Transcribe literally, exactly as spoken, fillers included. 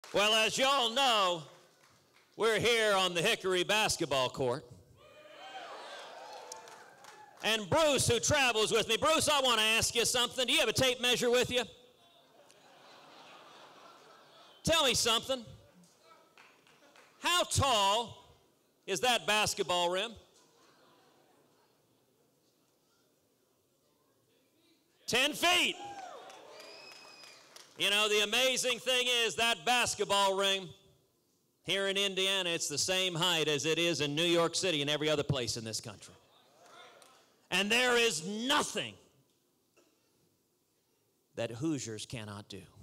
Well, as y'all know, we're here on the Hickory basketball court. And Bruce, who travels with me, Bruce, I want to ask you something. Do you have a tape measure with you? Tell me something. How tall is that basketball rim? Ten feet. You know, the amazing thing is that basketball rim here in Indiana, it's the same height as it is in New York City and every other place in this country. And there is nothing that Hoosiers cannot do.